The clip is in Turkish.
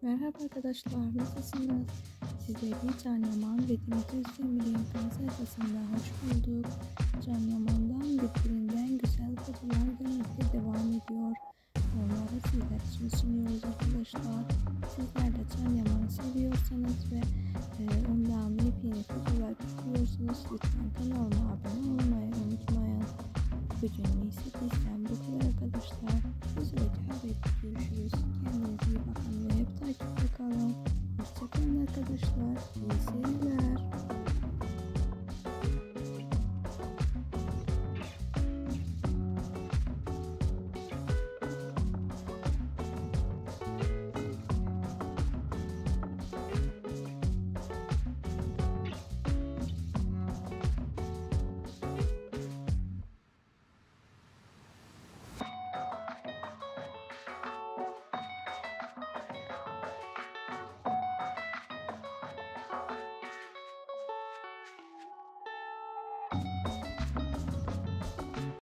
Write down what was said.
Merhaba arkadaşlar, nasılsınız? Size bir Can Yaman ve Demet Özdemir'in sayfasında hoş bulduk. Can Yaman'dan birbirinden güzel fotoğraflar gelmekte devam ediyor. Onları sizler için sunuyoruz arkadaşlar. Sizler de Can Yaman'ı seviyorsanız ve ondan yepyeni fotoğraflar istiyorsanız lütfen kanalıma abone olmayı unutmayın. Bugün ise bizden bu kadar arkadaşlar. Bir sonraki haberde görüşürüz. Kendinize iyi bakın ve hep takipte kalın. Hoşçakalın arkadaşlar. İyi seyirler.